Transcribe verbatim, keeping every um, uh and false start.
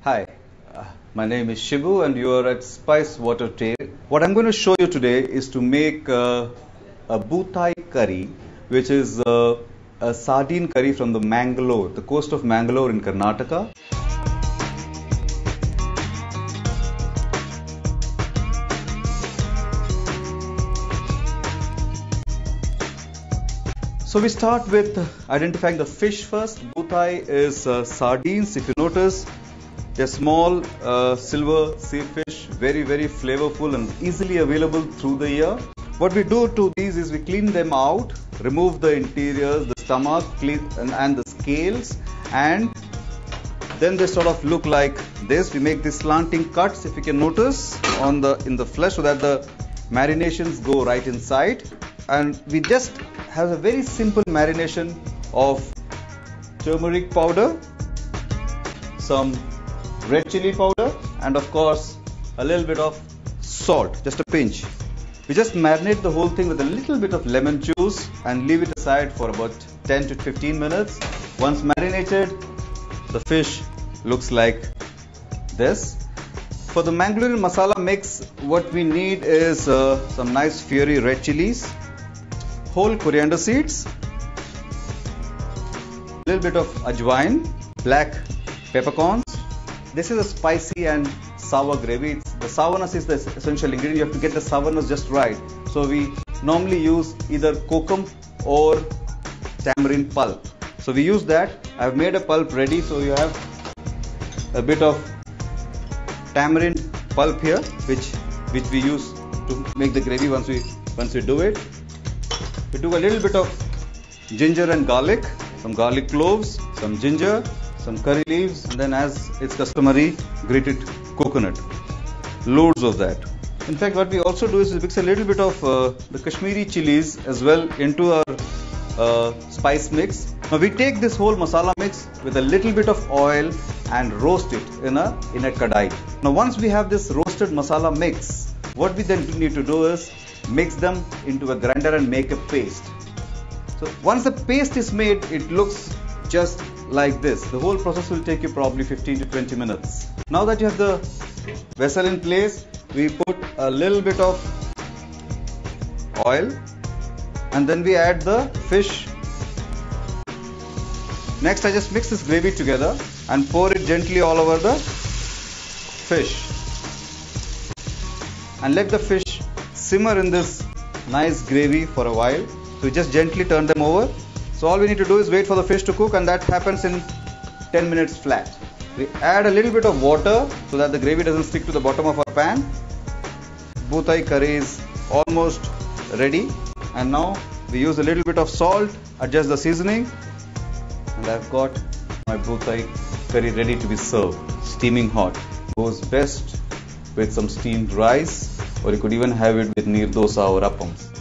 Hi, uh, my name is Shibu and you are at Spice Water Tail. What I'm going to show you today is to make uh, a Bhutai curry, which is uh, a sardine curry from the Mangalore, the coast of Mangalore in Karnataka. So we start with identifying the fish first. Bhutai is uh, sardines. If you notice, they're small uh, silver sea fish, very very flavorful and easily available through the year. What we do to these is we clean them out, remove the interiors, the stomach, clean, and, and the scales, and then they sort of look like this. We make these slanting cuts, if you can notice, on the in the flesh so that the marinations go right inside. And we just have a very simple marination of turmeric powder, some red chili powder, and of course a little bit of salt, just a pinch. We just marinate the whole thing with a little bit of lemon juice and leave it aside for about ten to fifteen minutes. Once marinated, the fish looks like this. For the Mangalorean masala mix, what we need is uh, some nice fiery red chilies, whole coriander seeds, a little bit of ajwain, black peppercorns. This is a spicy and sour gravy. It's, the sourness is the essential ingredient. You have to get the sourness just right. So we normally use either kokum or tamarind pulp. So we use that. I've made a pulp ready. So you have a bit of tamarind pulp here, which which we use to make the gravy once we once we do it. We do a little bit of ginger and garlic, some garlic cloves, some ginger, some curry leaves, and then, as it's customary, grated coconut. Loads of that. In fact, what we also do is we mix a little bit of uh, the Kashmiri chilies as well into our uh, spice mix. Now we take this whole masala mix with a little bit of oil and roast it in a in a kadai. Now once we have this roasted masala mix, what we then need to do is mix them into a grinder and make a paste. So once the paste is made, it looks just like this. The whole process will take you probably fifteen to twenty minutes. Now that you have the vessel in place, we put a little bit of oil and then we add the fish. Next, I just mix this gravy together and pour it gently all over the fish and let the fish simmer in this nice gravy for a while. So we just gently turn them over. So all we need to do is wait for the fish to cook, and that happens in ten minutes flat. We add a little bit of water so that the gravy doesn't stick to the bottom of our pan. Bhutai curry is almost ready, and now we use a little bit of salt, adjust the seasoning, and I've got my Bhutai curry ready to be served. Steaming hot. Goes best with some steamed rice, or you could even have it with neer dosa or appams.